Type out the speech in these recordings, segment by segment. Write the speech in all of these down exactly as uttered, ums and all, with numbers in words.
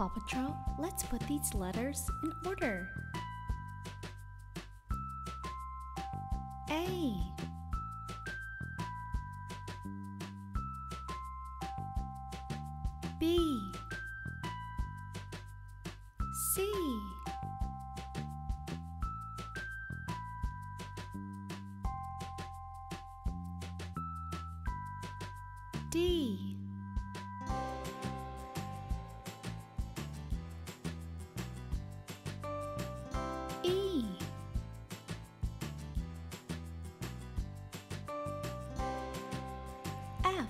Paw Patrol, let's put these letters in order. A. B. C. D. E. F.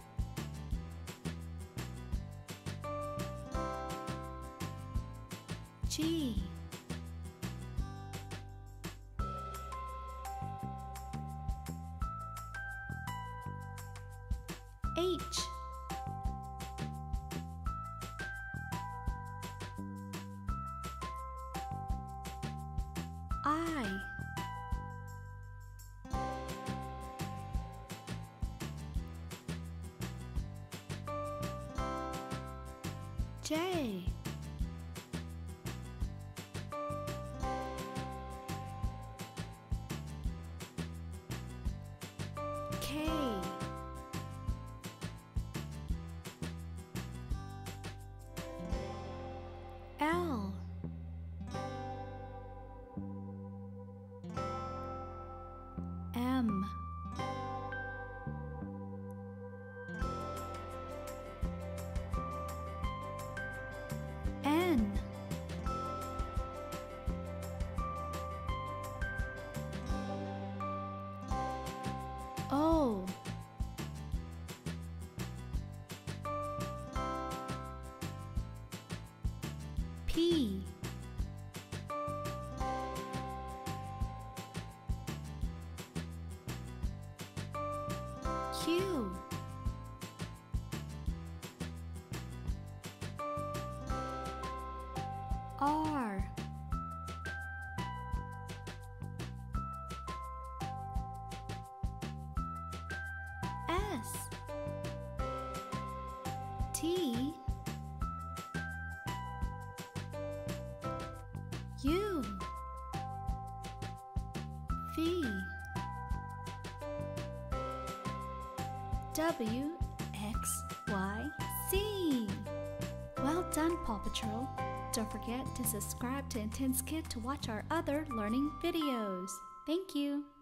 G. H. I. J. K. L. M. N. O. P. Q. R. S. T. U. V. W. X. Y. Z. Well done, Paw Patrol. Don't forget to subscribe to Ntense Kid to watch our other learning videos. Thank you.